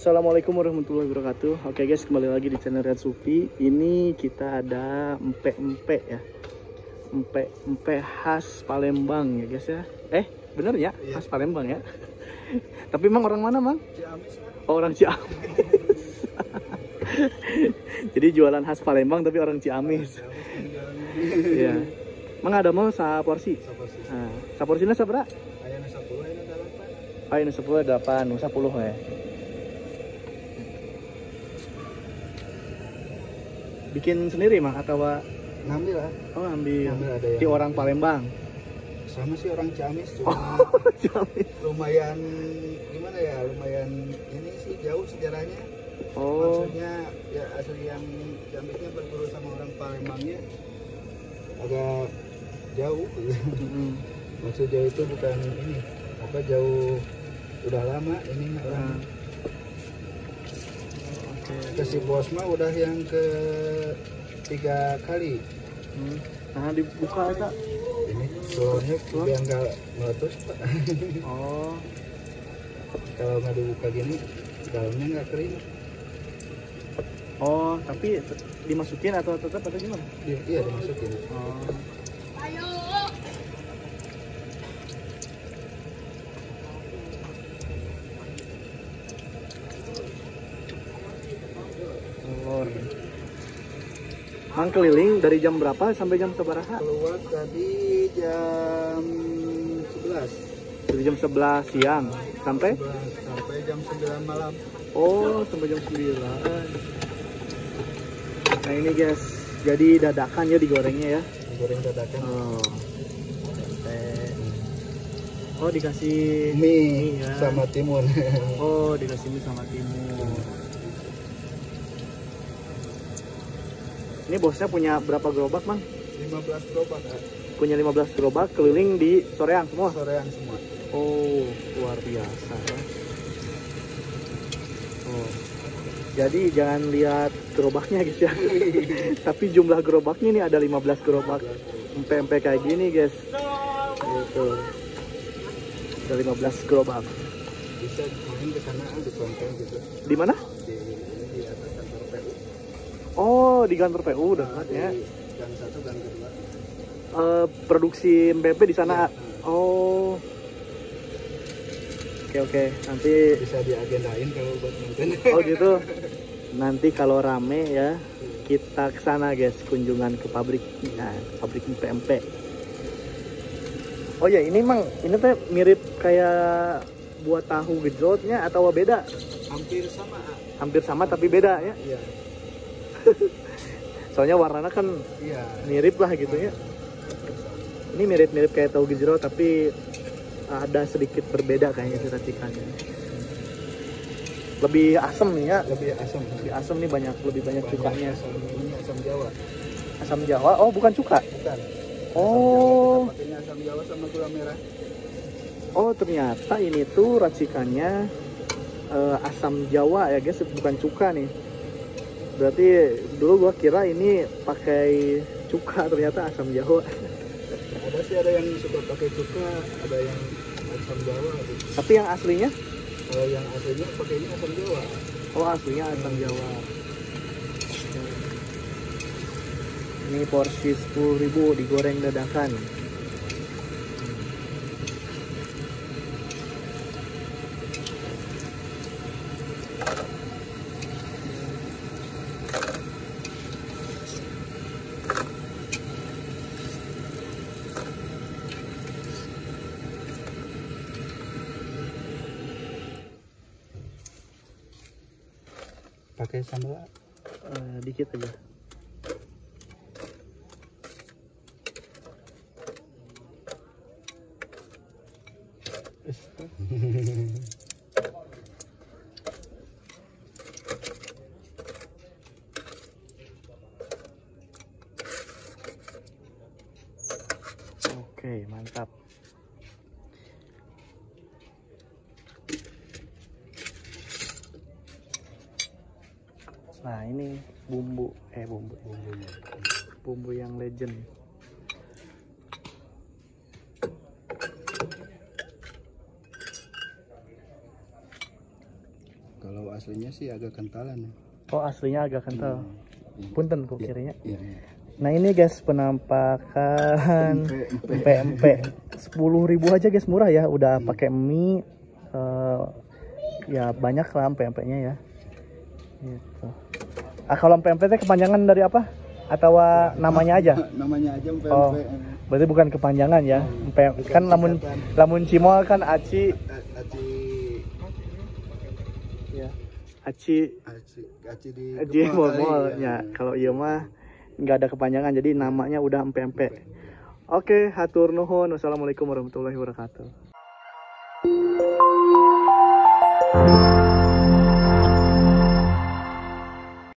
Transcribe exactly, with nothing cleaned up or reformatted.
Assalamualaikum warahmatullahi wabarakatuh. Oke guys, kembali lagi di channel Rian Sufi. Ini kita ada empek-empek ya, empek-empek khas Palembang ya guys ya. Eh bener ya, iya. Khas Palembang ya. Tapi emang orang mana mang? Ciamis. Oh, orang Ciamis. Jadi jualan khas Palembang tapi orang Ciamis. Iya. Mang ada mau saporsi? Saporsi. Nah, saporsinya sabra? Ayana sepuluh, ayana delapan. Ayana sepuluh, delapan, sepuluh ya. Bikin sendiri mah atau ngambil lah? Oh ambil, ngambil ada yang di orang Palembang. Sama sih orang Ciamis, cuma oh, Ciamis. lumayan gimana ya, lumayan ini sih jauh sejarahnya. Oh. Maksudnya ya asli yang Ciamisnya berburu sama orang Palembangnya agak jauh. Mm-hmm. Maksud jauh itu bukan ini, apa jauh udah lama ini nggak lama. Nah. Ke si bos mah udah yang ke tiga kali. Hmm. Nah dibuka itu ini soalnya biar nggak meletus pak. Oh. Kalau nggak dibuka gini dalamnya nggak kering. Oh tapi dimasukin atau tetap atau gimana? Iya, iya dimasukin. Oh. Ayo. Mang keliling dari jam berapa sampai jam sebaraha? Keluar tadi jam sebelas. Dari jam sebelas siang sampai? sebelas, sampai jam sembilan malam. Oh, sampai jam sembilan. Nah ini guys, jadi dadakan ya digorengnya ya? Digoreng dadakan. Oh. Oh dikasih mie, mie ya? Sama timun. Oh dikasih mie sama timun. Ini bosnya punya berapa gerobak, Mang? lima belas gerobak. Kan? Punya lima belas gerobak keliling di soreang semua? Soreang semua. Oh, luar biasa. Oh. Jadi jangan lihat gerobaknya guys ya. Tapi jumlah gerobaknya ini ada lima belas gerobak. Empek-empek kayak gini, guys. Gitu. Ada lima belas gerobak. Bisa main ke sana di Ponteng gitu. Di mana? Di, di atas kantor P U. Oh, di kantor P U dekat ya. Gang satu, gang kedua. Uh, produksi M P P di sana. Ya. Oh. Oke oke, nanti bisa diagendain kalau buat nonton. Oh gitu. Nanti kalau rame ya, kita ke sana guys, kunjungan ke pabrik. Nah, pabrik M P M P. Oh ya, ini Mang, ini teh mirip kayak buat tahu gejrotnya atau beda? Hampir sama. Hampir sama tapi beda ya. Iya. Soalnya warnanya kan iya. Mirip lah gitu ya. Ini mirip-mirip kayak tahu gejrot tapi ada sedikit berbeda kayaknya sih racikannya. Lebih asam nih ya. Lebih asam. Lebih asam nih, banyak lebih banyak, banyak cukanya. Asam, ini asam Jawa. Asam Jawa? Oh bukan cuka? Bukan. Oh. Pakainya asam Jawa sama gula merah. Oh ternyata ini tuh racikannya uh, asam Jawa ya guys, bukan cuka nih. Berarti dulu gua kira ini pakai cuka, ternyata asam Jawa. Ada sih, ada yang suka pakai cuka, ada yang asam Jawa gitu. Tapi yang aslinya? Kalau yang aslinya pakainya asam Jawa. Oh aslinya asam Jawa. Ini porsi sepuluh ribu digoreng dadakan. Pakai sambal uh, dikit aja. Oke, mantap. Nah ini bumbu, eh bumbu, bumbu, bumbu yang legend. aslinya sih agak kentalan. Oh, aslinya agak kental. Hmm. Punten kok Iya, kiranya. iya, iya. Nah ini guys penampakan empek-empek sepuluh ribu aja guys, murah ya. Udah Hmm. pakai mie, uh, ya banyak lah empek-empeknya ya. Gitu. Ah, kalau empek-empek itu kepanjangan dari apa? Atau uh, namanya aja? Namanya aja empek-empek. Oh, berarti bukan kepanjangan ya. Empek Bukan kan lamun singkatan. lamun cimol kan aci. A- Aci, Ya. Aci aci, aci di Aci Kepol kali, mall ya. ya. Kalau iya mah nggak ada kepanjangan, jadi namanya udah empek-empek. Oke, hatur nuhun. Wassalamualaikum warahmatullahi wabarakatuh.